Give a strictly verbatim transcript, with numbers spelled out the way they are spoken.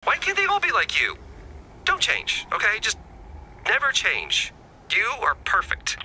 Why can't they all be like you? Don't change, okay? Just never change. You are perfect.